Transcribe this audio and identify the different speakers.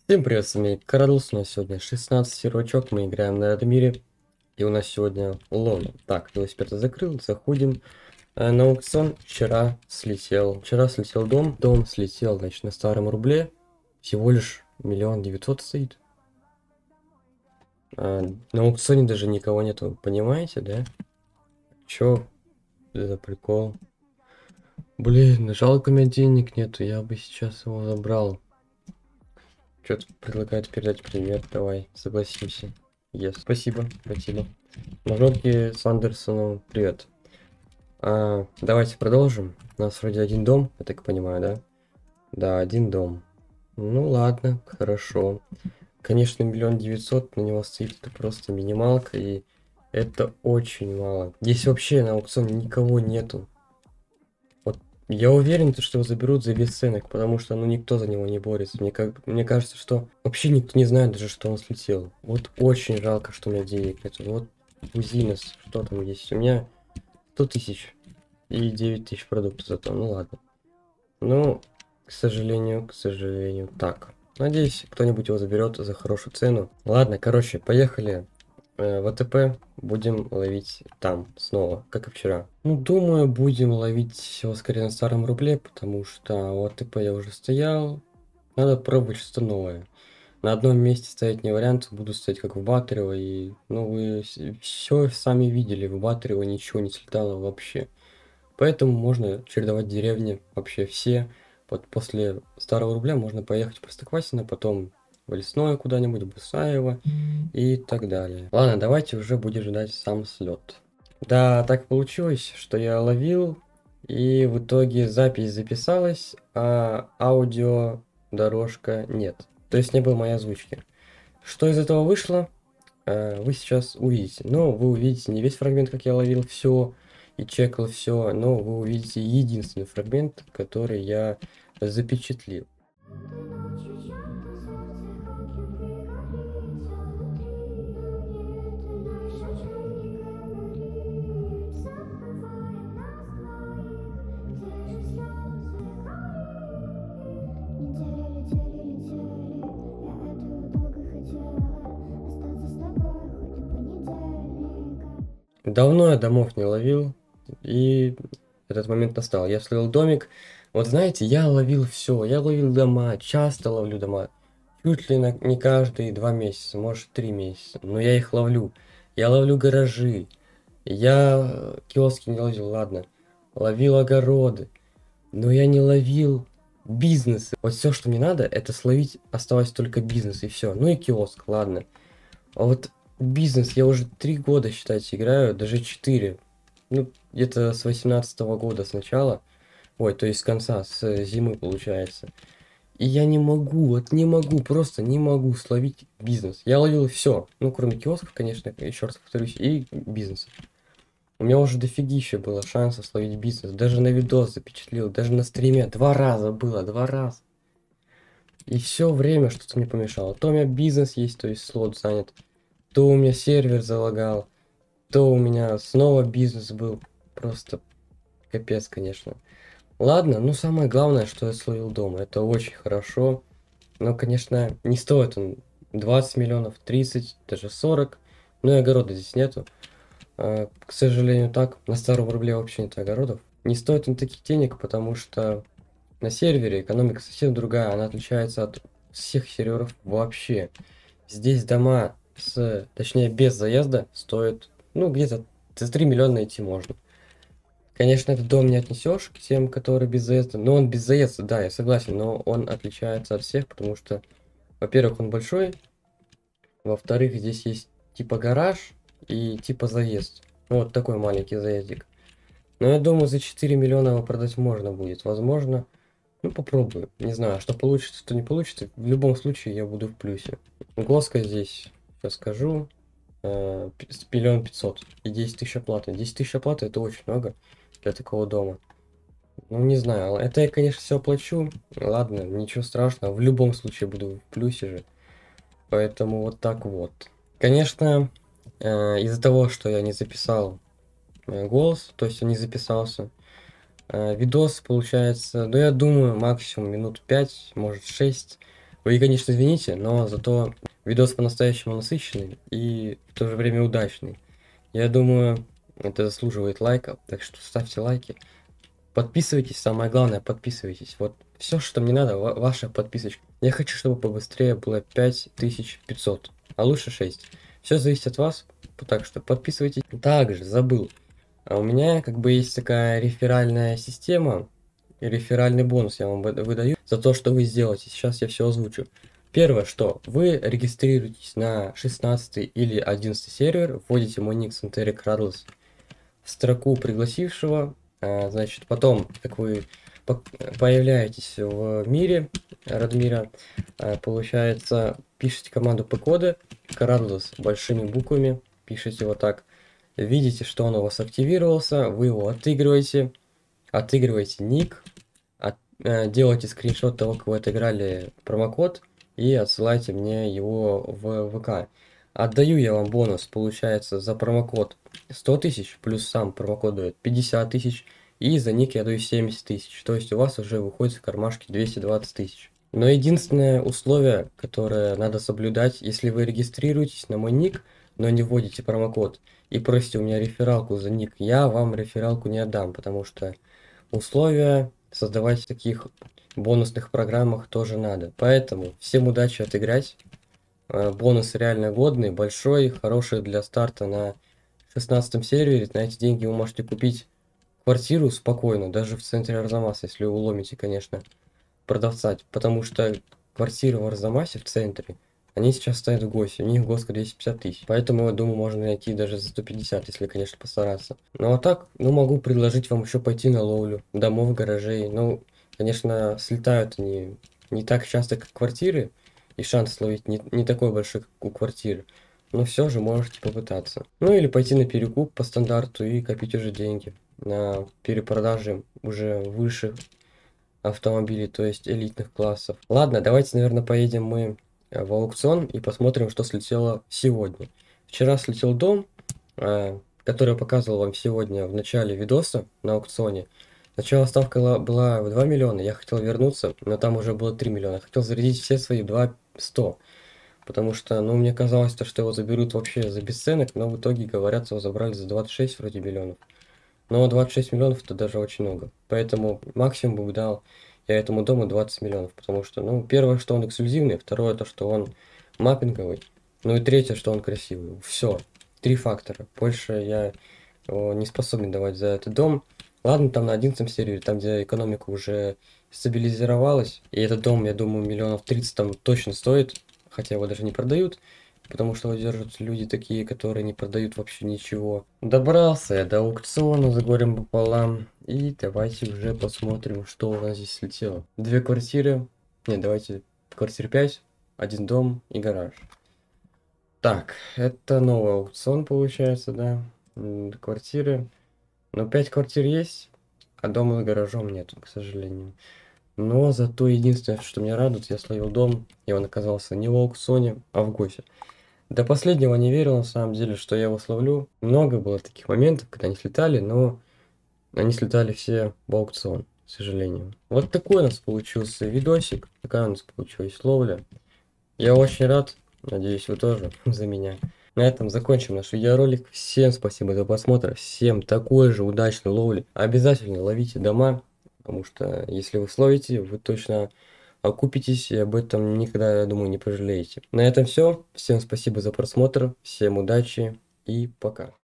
Speaker 1: Всем привет, с вами Карлс. У нас сегодня 16 сервачок, мы играем на этом мире. И у нас сегодня лоно. Так, велосипед я закрыл, заходим на аукцион. Вчера слетел дом. Дом слетел, значит, на старом рубле. Всего лишь 1 900 000 стоит. На аукционе даже никого нету, понимаете, да? Чё за прикол? Блин, жалко, у меня денег нету, я бы сейчас его забрал. Что-то предлагает передать привет, давай, согласимся. Yes. Спасибо. Мажорки с Андерсоном, привет. Давайте продолжим. У нас вроде один дом, я так понимаю, да? Да, один дом. Ну ладно, хорошо. Конечно, 1 900 000 на него стоит, это просто минималка, и это очень мало. Здесь вообще на аукционе никого нету. Вот я уверен, что его заберут за бесценок, потому что ну никто за него не борется. Мне кажется, что вообще никто не знает даже, что он слетел. Вот очень жалко, что у меня денег нету. Вот Бузинос, что там есть? У меня 100 000 и 9 000 продуктов зато. Ну ладно. Ну, к сожалению. Так. Надеюсь, кто-нибудь его заберет за хорошую цену. Ладно, короче, поехали. В АТП будем ловить там снова, как и вчера. Ну, думаю, будем ловить его скорее на старом рубле, потому что у АТП я уже стоял. Надо пробовать что-то новое. На одном месте стоять не вариант, буду стоять как в Батарево, и, ну, вы все сами видели, в Батарево ничего не слетало вообще. Поэтому можно чередовать деревни вообще все. После старого рубля можно поехать в Простоквасино, потом в Лесное куда-нибудь, Бусаево и так далее. Ладно, давайте уже будем ждать сам слет. Да, так получилось, что я ловил, и в итоге запись записалась, а аудио дорожка нет. То есть не было моей озвучки. Что из этого вышло, вы сейчас увидите. Но вы увидите не весь фрагмент, как я ловил все и чекал все, но вы увидите единственный фрагмент, который я запечатлил. Давно я домов не ловил, и этот момент настал. Я словил домик. Вот знаете, я ловил все. Я ловил дома, часто ловлю дома. Чуть ли не каждые 2 месяца, может 3 месяца. Но я их ловлю. Я ловлю гаражи. Я киоски не ловил, ладно. Ловил огороды. Но я не ловил бизнесы. Вот все, что мне надо, это словить осталось только бизнес и все. Ну и киоск, ладно. А вот бизнес я уже 3 года, считайте, играю, даже 4. Ну, где-то с 18-го года сначала. Ой, то есть с конца, с зимы получается. И я не могу, вот не могу, просто не могу словить бизнес. Я ловил все, ну, кроме киосков, конечно, еще раз повторюсь, и бизнес. У меня уже дофигища было шансов словить бизнес. Даже на видос запечатлел, даже на стриме 2 раза было, 2 раза. И все время что-то мне помешало. То у меня бизнес есть, то есть слот занят. То у меня сервер залагал, то у меня снова бизнес был. Просто капец, конечно. Ладно, ну самое главное, что я словил дома. Это очень хорошо. Но, конечно, не стоит он 20 миллионов, 30, даже 40. Ну и огорода здесь нету. К сожалению, так. На старом рубле вообще нет огородов. Не стоит он таких денег, потому что на сервере экономика совсем другая. Она отличается от всех серверов вообще. Здесь дома точнее, без заезда стоят, ну, где-то за 3 миллиона найти можно. Конечно, этот дом не отнесешь к тем, которые без заезда. Но он без заезда, да, я согласен, но он отличается от всех, потому что, во-первых, он большой, во-вторых, здесь есть типа гараж и типа заезд. Ну, вот такой маленький заездик. Но я думаю, за 4 миллиона его продать можно будет. Возможно, ну, попробую. Не знаю, что получится, что не получится. В любом случае, я буду в плюсе. Госка здесь, сейчас скажу, 1 500 000 и 10 000 оплаты. 10 000 оплаты это очень много для такого дома. Ну, не знаю, это я, конечно, все оплачу. Ладно, ничего страшного. В любом случае буду в плюсе же. Поэтому вот так вот. Конечно, из-за того, что я не записал голос, то есть он не записался, видос получается, ну, я думаю, максимум минут 5, может 6. Вы, конечно, извините, но зато видос по-настоящему насыщенный и в то же время удачный. Я думаю, это заслуживает лайка, так что ставьте лайки. Подписывайтесь, самое главное, подписывайтесь. Вот все, что мне надо, ваша подписочка. Я хочу, чтобы побыстрее было 5500, а лучше 6. Все зависит от вас, так что подписывайтесь. Также забыл, а у меня как бы есть такая реферальная система, и реферальный бонус я вам выдаю за то, что вы сделаете. Сейчас я все озвучу. Первое, что вы регистрируетесь на 16 или 11 сервер, вводите мой ник Santeric Radless в строку пригласившего, значит, потом, как вы появляетесь в мире Радмира, получается, пишите команду pkoda, Radless большими буквами, пишите вот так, видите, что он у вас активировался, вы его отыгрываете ник, делаете скриншот того, как вы отыграли промокод и отсылайте мне его в ВК. Отдаю я вам бонус, получается, за промокод 100 тысяч, плюс сам промокод дает 50 тысяч, и за ник я даю 70 тысяч, то есть у вас уже выходит в кармашке 220 тысяч. Но единственное условие, которое надо соблюдать, если вы регистрируетесь на мой ник, но не вводите промокод и просите у меня рефералку за ник, я вам рефералку не отдам, потому что условия создавать в таких бонусных программах тоже надо. Поэтому всем удачи отыграть. Бонус реально годный, большой, хороший для старта на 16 сервере. На эти деньги вы можете купить квартиру спокойно, даже в центре Арзамаса, если вы уломите, конечно, продавца. Потому что квартиры в Арзамасе в центре, они сейчас стоят в ГОСе, у них ГОСка 250 тысяч. Поэтому, я думаю, можно найти даже за 150, если, конечно, постараться. Ну а так, ну могу предложить вам еще пойти на ловлю домов, гаражей. Ну, конечно, слетают они не так часто, как квартиры, и шанс словить не такой большой, как у квартиры. Но все же можете попытаться. Ну или пойти на перекуп по стандарту и копить уже деньги на перепродаже уже высших автомобилей, то есть элитных классов. Ладно, давайте, наверное, поедем мы в аукцион и посмотрим, что слетело сегодня. Вчера слетел дом, который я показывал вам сегодня в начале видоса на аукционе. Сначала ставка была в 2 миллиона, я хотел вернуться, но там уже было 3 миллиона. Хотел зарядить все свои 2 100, потому что, ну, мне казалось, что его заберут вообще за бесценок, но в итоге, говорят, его забрали за 26 вроде миллионов. Но 26 миллионов это даже очень много. Поэтому максимум бы дал я этому дому 20 миллионов. Потому что, ну, первое, что он эксклюзивный, второе, то, что он маппинговый. Ну и третье, что он красивый. Все. 3 фактора. Больше я не способен давать за этот дом. Ладно, там на 11 сервере, там, где экономика уже стабилизировалась. И этот дом, я думаю, миллионов 30 там точно стоит. Хотя его даже не продают. Потому что его держат люди такие, которые не продают вообще ничего. Добрался я до аукциона за горем пополам. И давайте уже посмотрим, что у нас здесь слетело. 2 квартиры. Нет, давайте квартир 5, 1 дом и гараж. Так, это новый аукцион получается, да. Квартиры. Но 5 квартир есть, а дома с гаражом нет, к сожалению. Но зато единственное, что меня радует, я словил дом, и он оказался не в аукционе, а в ГОСе. До последнего не верил, на самом деле, что я его словлю. Много было таких моментов, когда они слетали, но они слетали все в аукцион, к сожалению. Вот такой у нас получился видосик, такая у нас получилась ловля. Я очень рад, надеюсь, вы тоже за меня. На этом закончим наш видеоролик. Всем спасибо за просмотр, всем такой же удачной ловли. Обязательно ловите дома, потому что если вы словите, вы точно окупитесь и об этом никогда, я думаю, не пожалеете. На этом все. Всем спасибо за просмотр, всем удачи и пока.